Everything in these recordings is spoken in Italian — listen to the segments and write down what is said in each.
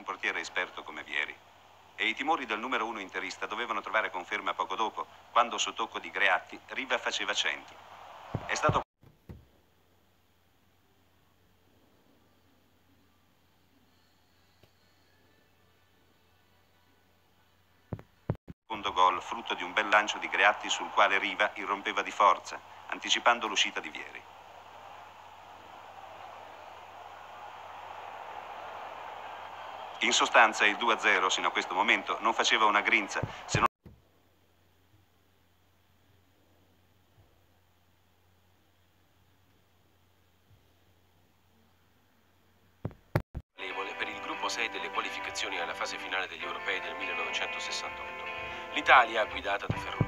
un portiere esperto come Vieri. E i timori del numero uno interista dovevano trovare conferma poco dopo, quando su tocco di Greatti Riva faceva centro. È stato secondo gol frutto di un bel lancio di Greatti sul quale Riva irrompeva di forza, anticipando l'uscita di Vieri. In sostanza il 2-0 sino a questo momento non faceva una grinza, se non per il gruppo 6 delle qualificazioni alla fase finale degli europei del 1968. L'Italia, guidata da Ferruccio,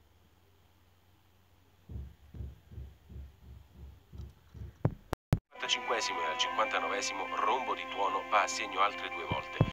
al 55esimo e al 59esimo rombo di tuono va a segno altre 2 volte.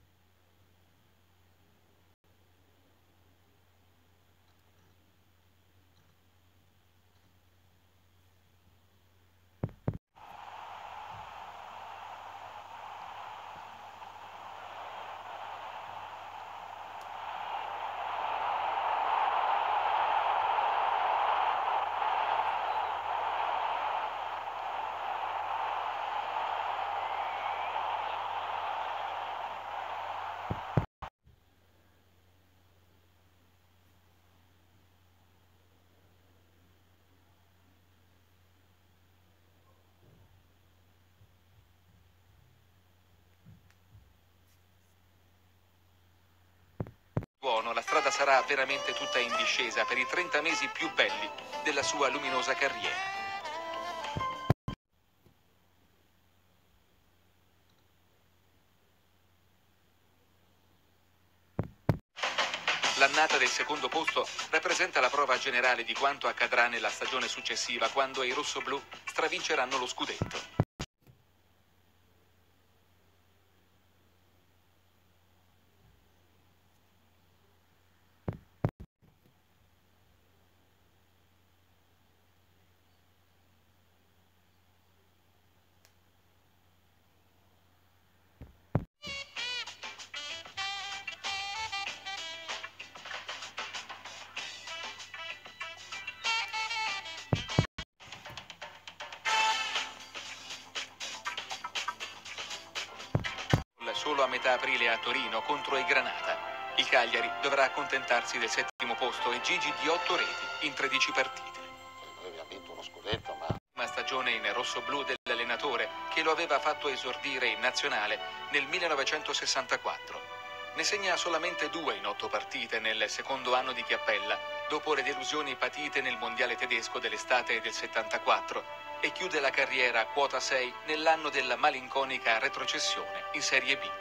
Buono, la strada sarà veramente tutta in discesa per i 30 mesi più belli della sua luminosa carriera. L'annata del secondo posto rappresenta la prova generale di quanto accadrà nella stagione successiva, quando i rossoblù stravinceranno lo scudetto. Solo a metà aprile a Torino contro i Granata. Il Cagliari dovrà accontentarsi del settimo posto e Gigi di 8 reti in 13 partite. Noi abbiamo vinto uno scudetto, ma Una stagione in rosso-blu dell'allenatore che lo aveva fatto esordire in nazionale nel 1964. Ne segna solamente 2 in 8 partite nel secondo anno di Chiappella, dopo le delusioni patite nel mondiale tedesco dell'estate del 74, e chiude la carriera a quota 6 nell'anno della malinconica retrocessione in Serie B.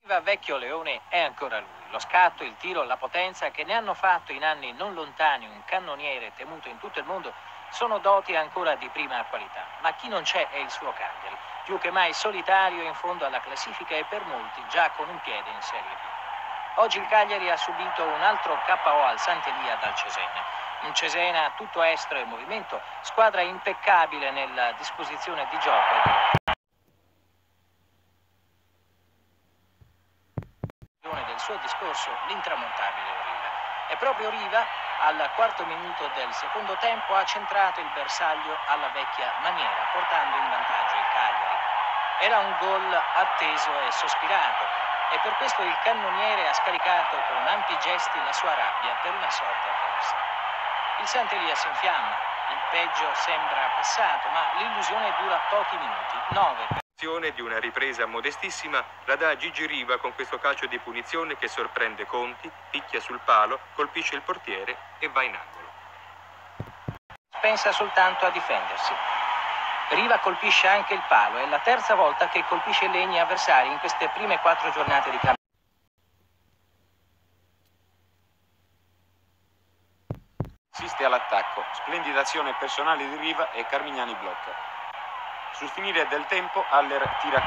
Vecchio Leone è ancora lui. Lo scatto, il tiro, la potenza che ne hanno fatto in anni non lontani un cannoniere temuto in tutto il mondo sono doti ancora di prima qualità. Ma chi non c'è è il suo Cagliari, più che mai solitario in fondo alla classifica e per molti già con un piede in Serie B. Oggi il Cagliari ha subito un altro KO al Sant'Elia dal Cesena. Un Cesena tutto estro e movimento, squadra impeccabile nella disposizione di gioco del suo discorso, l'intramontabile Riva. E proprio Riva, al quarto minuto del secondo tempo, ha centrato il bersaglio alla vecchia maniera, portando in vantaggio il Cagliari. Era un gol atteso e sospirato, e per questo il cannoniere ha scaricato con ampi gesti la sua rabbia per una sorte avversa. Il Sant'Elia si infiamma, il peggio sembra passato, ma l'illusione dura pochi minuti, 9. Di una ripresa modestissima la dà Gigi Riva con questo calcio di punizione che sorprende Conti, picchia sul palo, colpisce il portiere e va in angolo. Pensa soltanto a difendersi. Riva colpisce anche il palo, è la terza volta che colpisce legni avversari in queste prime 4 giornate di campionato. Assiste all'attacco, splendida azione personale di Riva e Carmignani blocca. Sul finire del tempo Haller tira.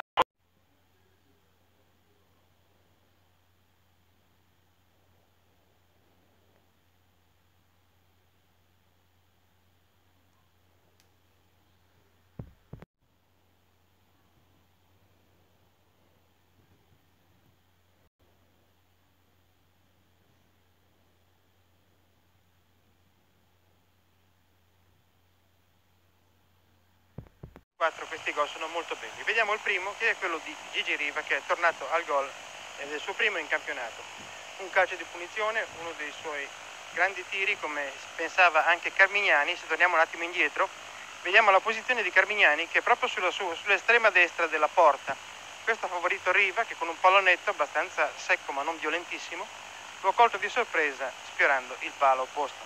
Questi gol sono molto belli. Vediamo il primo, che è quello di Gigi Riva, che è tornato al gol del suo primo in campionato. Un calcio di punizione, uno dei suoi grandi tiri, come pensava anche Carmignani. Se torniamo un attimo indietro, vediamo la posizione di Carmignani, che è proprio sull'estrema destra della porta. Questo ha favorito Riva, che con un pallonetto abbastanza secco ma non violentissimo lo ha colto di sorpresa sfiorando il palo opposto.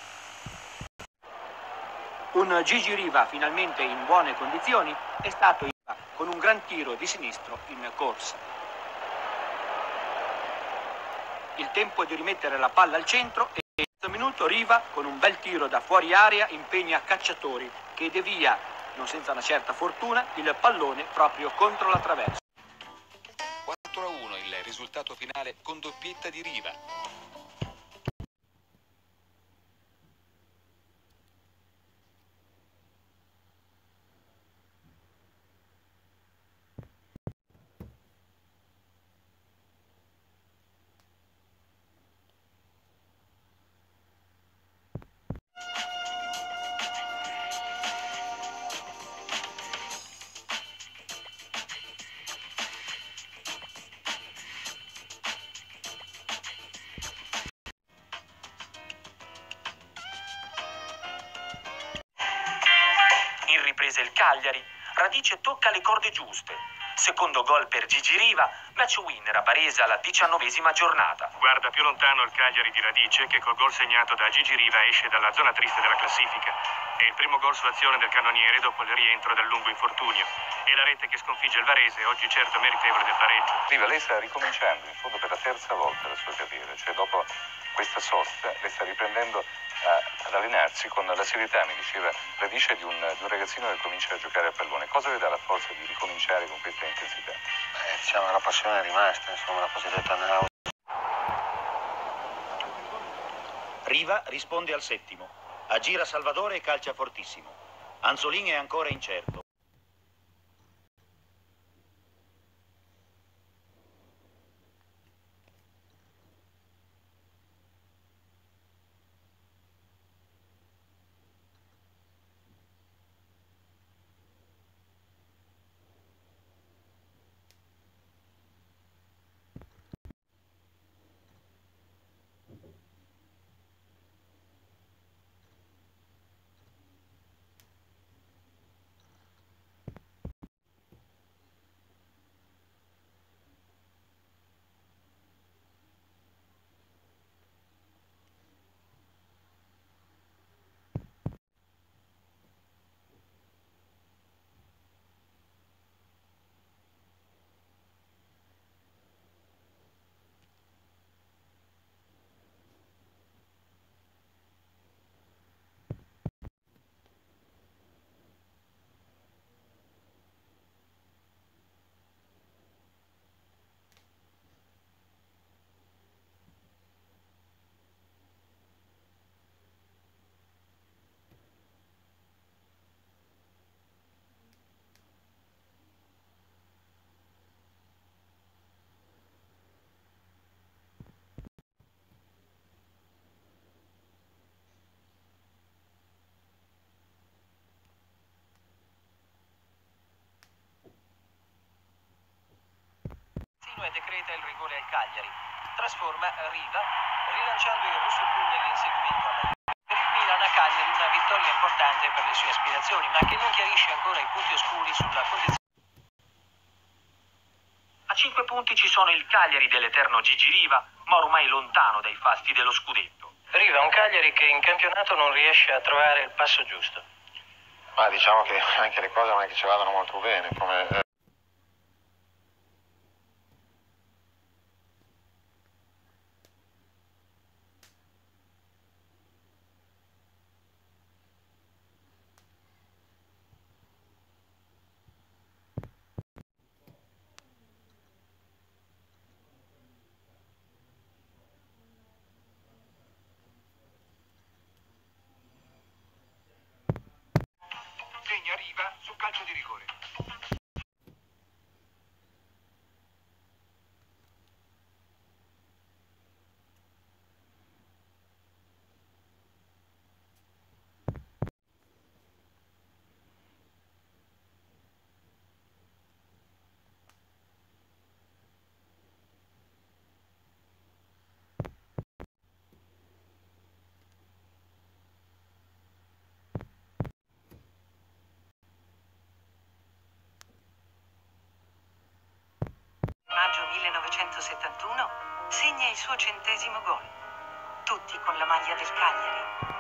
Un Gigi Riva finalmente in buone condizioni è stato con un gran tiro di sinistro in corsa. Il tempo di rimettere la palla al centro e in questo minuto Riva con un bel tiro da fuori area impegna Cacciatori che devia, non senza una certa fortuna, il pallone proprio contro la traversa. 4-1 il risultato finale con doppietta di Riva. In ripresa il Cagliari, Radice tocca le corde giuste. Secondo gol per Gigi Riva, match winner a Varese alla 19ª giornata. Guarda più lontano il Cagliari di Radice che col gol segnato da Gigi Riva esce dalla zona triste della classifica. È il primo gol su azione del cannoniere dopo il rientro dal lungo infortunio. E la rete che sconfigge il Varese, oggi certo meritevole del pareggio. Riva, lei sta ricominciando in fondo per la terza volta la sua carriera, cioè dopo questa sosta lei sta riprendendo ad allenarsi con la serietà, mi diceva Radice, di un ragazzino che comincia a giocare a pallone. Cosa le dà la forza di ricominciare con questa intensità? Diciamo la passione è rimasta, insomma, la cosiddetta nausea. Riva risponde al settimo. Aggira Salvatore e calcia fortissimo. Anzolin è ancora incerto. Simone decreta il rigore al Cagliari. Trasforma Riva, rilanciando i rossoblù nell'inseguimento alla Juve. Per il Milan a Cagliari una vittoria importante per le sue aspirazioni, ma che non chiarisce ancora i punti oscuri sulla condizione. A 5 punti ci sono il Cagliari dell'eterno Gigi Riva, ma ormai lontano dai fasti dello scudetto. Riva, un Cagliari che in campionato non riesce a trovare il passo giusto. Ma diciamo che anche le cose non è che ci vadano molto bene, come... Segna Riva su calcio di rigore. Maggio 1971 segna il suo 100° gol. Tutti con la maglia del Cagliari.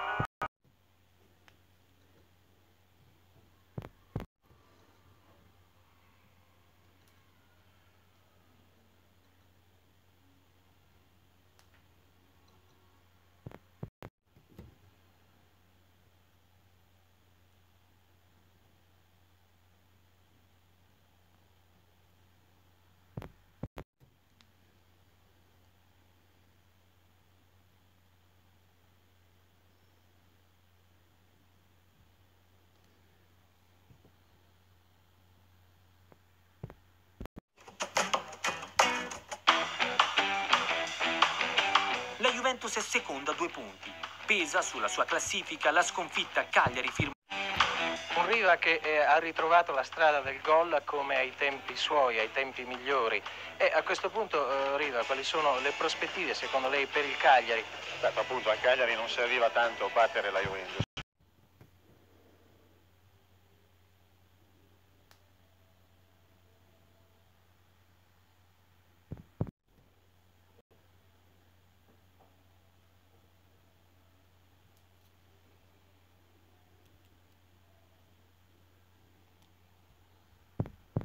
La Juventus è seconda a 2 punti. Pesa sulla sua classifica la sconfitta Cagliari firmata. Un Riva che ha ritrovato la strada del gol come ai tempi suoi, ai tempi migliori. E a questo punto, Riva, quali sono le prospettive secondo lei per il Cagliari? Beh, appunto al Cagliari non serviva tanto battere la Juventus,